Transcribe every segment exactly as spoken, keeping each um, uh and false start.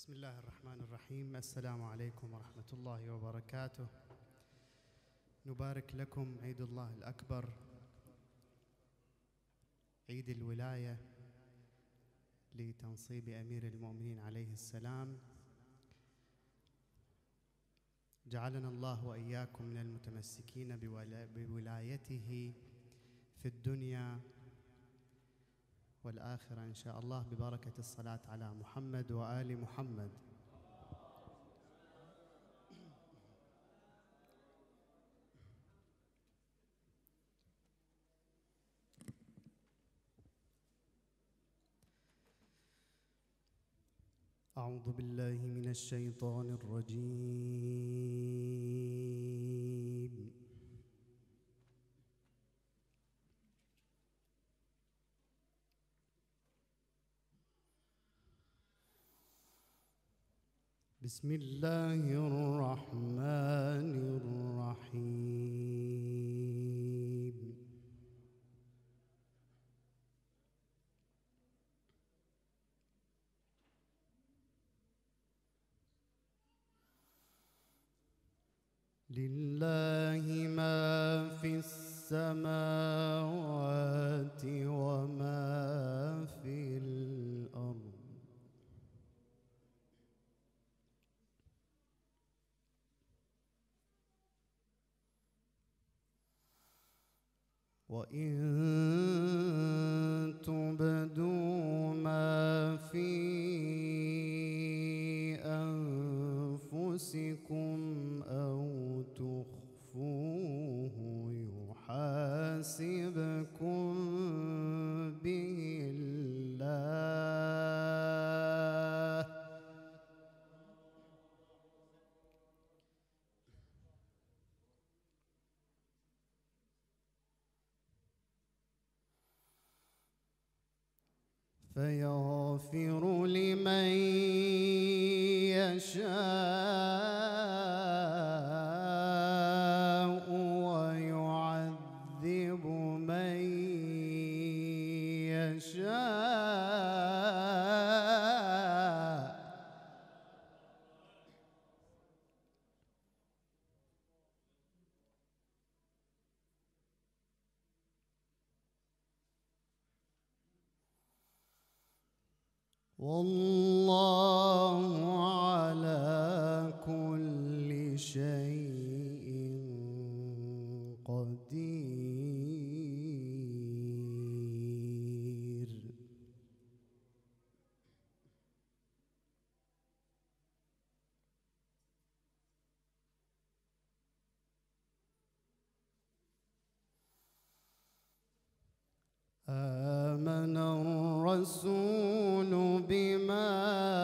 بسم الله الرحمن الرحيم. السلام عليكم ورحمة الله وبركاته. نبارك لكم عيد الله الأكبر، عيد الولاية لتنصيب أمير المؤمنين عليه السلام. جعلنا الله وإياكم من المتمسكين بولايته في الدنيا والآخرة إن شاء الله، ببركة الصلاة على محمد وآل محمد. أعوذ بالله من الشيطان الرجيم. بسم الله الرحمن الرحيم. لله ما في السماوات وما في الأرض، وإن تبدوا ما في أنفسكم أو تخفوه يحاسبكم به الله، فيغفر لمن يشاء ويعذب من يشاء، والله على كل شيء قدير. آمن الرسول بما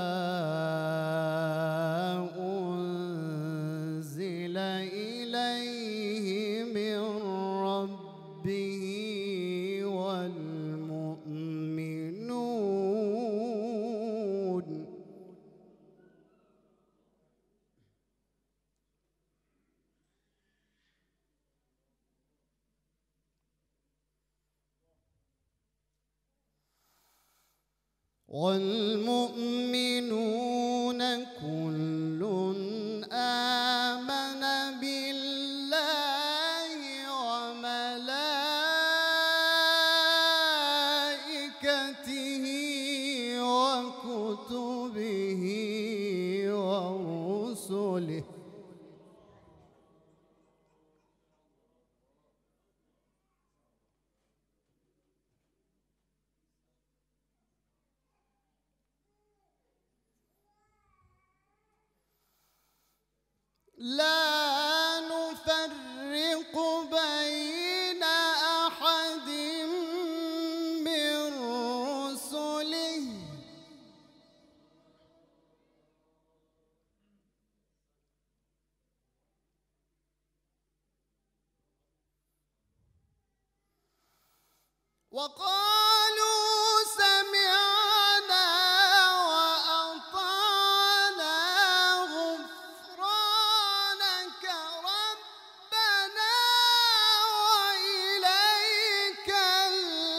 أنزل إليه من ربه والمؤمنون، والمؤمنون كل آمن بالله وملائكته وكتبه ورسله لا نفرق بين أحد من رسله وقالوا سمعنا وأطعنا غفرانك ربنا وإليك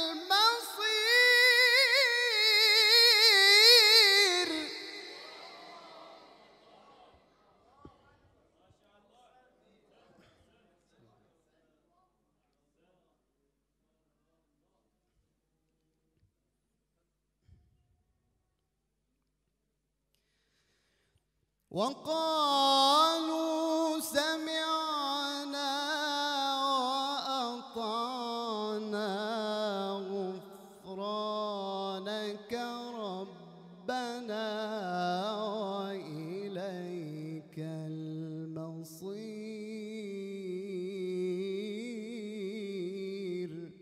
المصير. وقالوا سمعنا وأطعنا غفرانك ربنا وإليك المصير.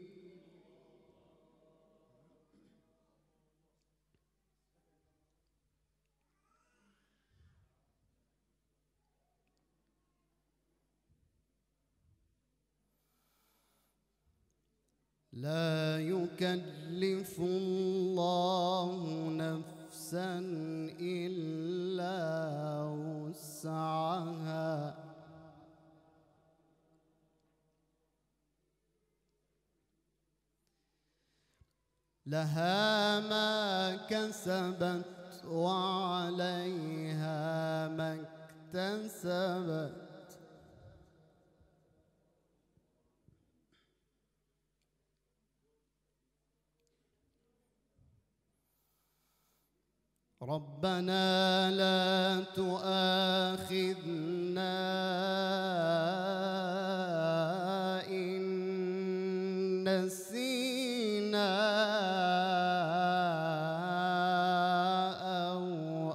لا يكلف الله نفسا إلا وسعها لها ما كسبت وعليها ما اكتسبت. ربنا لا تؤاخذنا إن نسينا أو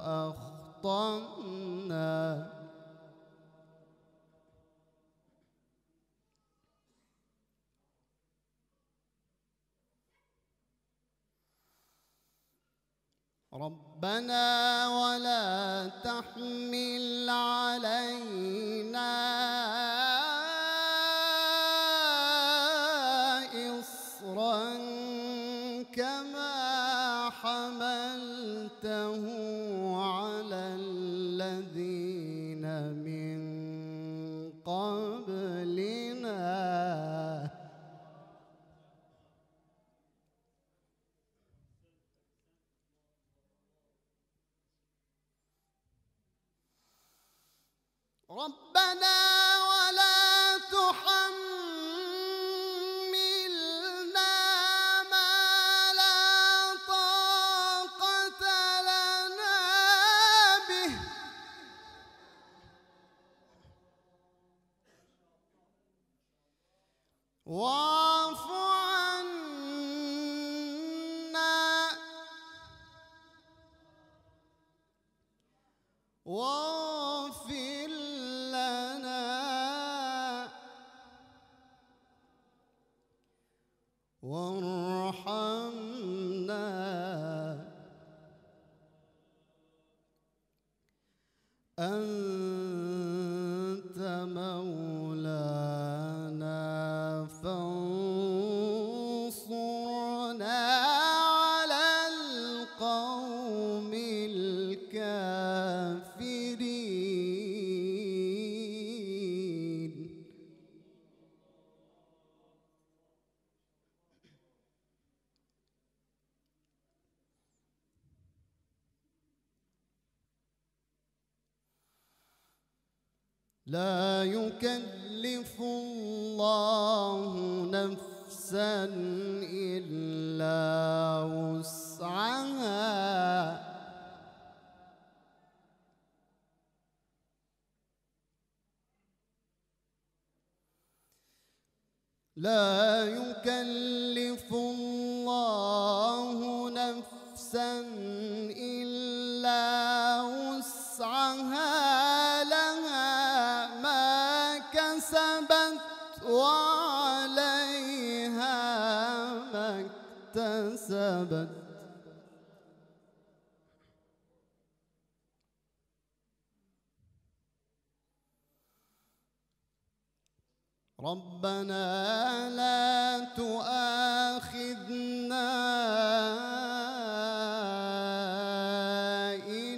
أخطأنا. ربنا ولا تحمل علينا إصرا كما حملته على الذين من قبلنا. ربنا ولا تحملنا ما لا طاقة لنا به واعف عنا واغفر لنا وارحمنا أنت مولانا فانصرنا على القوم الكافرين. لا يكلف الله نفسا إلا وسعها لا يكلف الله نفسا إلا وسعها لها ما كسبت وعليها ما اكتسبت. ربنا لا تؤاخذنا إن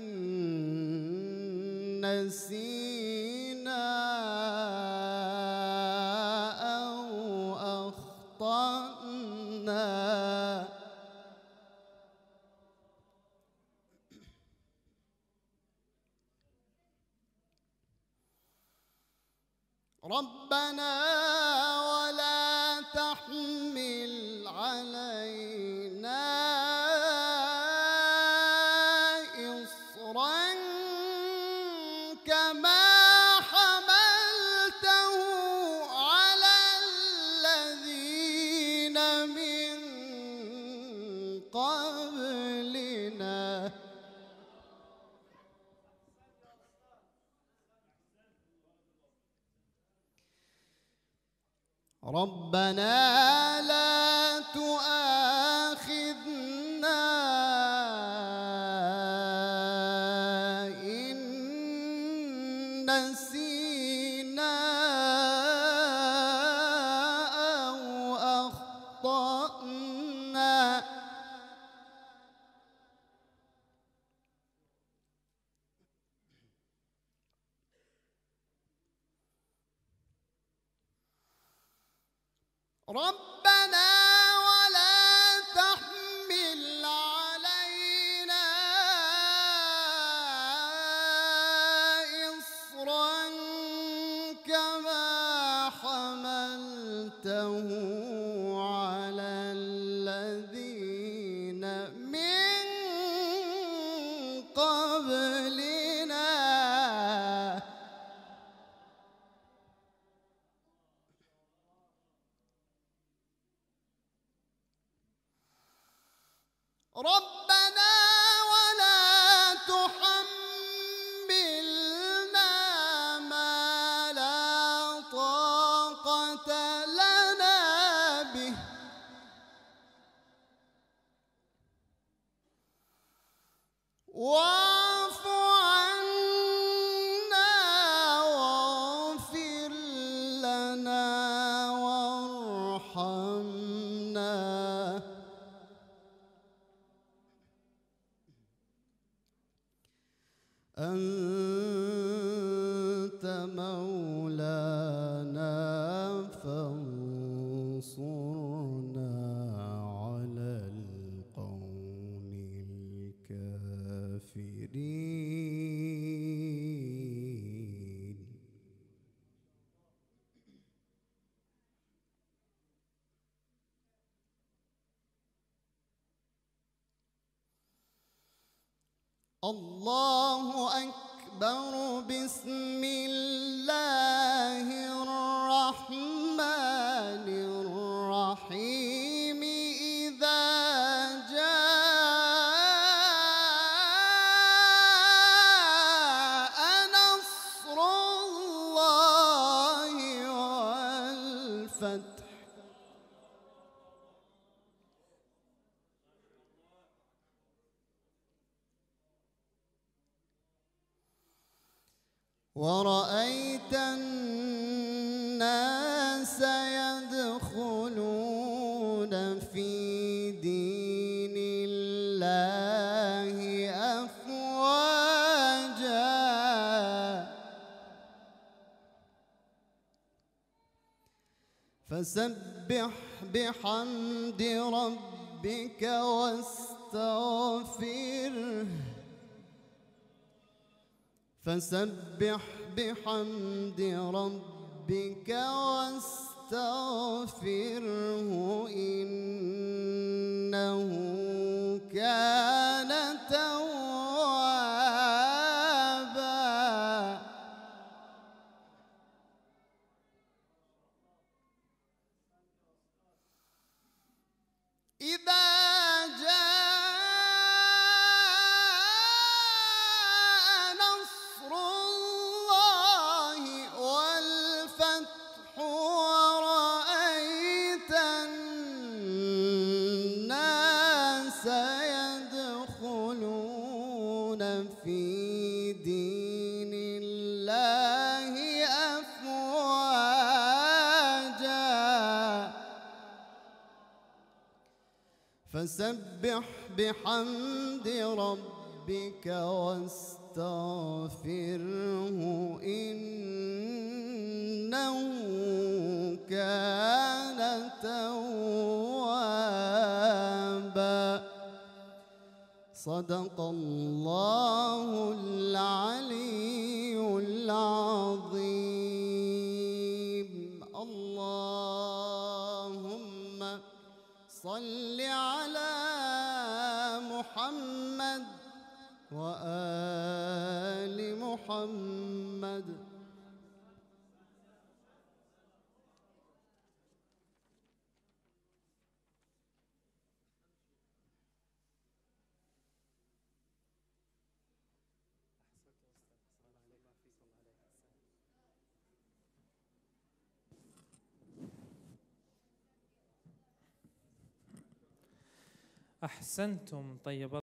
نسينا أو أخطأنا. ربنا ولا تحمل علينا إصرا ربنا لا تؤاخذنا إن نسينا أو أخطأنا. ربنا ولا تحمل علينا إصرا كما حملته على الذين من قبلنا. ربنا ولا تحملنا ما لا طاقة لنا به واعف عنا واغفر لنا وارحمنا أنت مولانا فانصرنا على القوم الكافرين. الله أكبر. بسم الله الرحمن الرحيم. إذا جاء نصر الله والفتح ورأيت الناس يدخلون في دين الله أفواجا فسبح بحمد ربك واستغفره فسبح بحمد ربك واستغفره إنه كان توابا. إذا في دين الله أفواجا فسبح بحمد ربك واستغفره إنه كان توابا. صدق الله العلي العظيم. اللهم صل على محمد وآل محمد. أحسنتم. طيب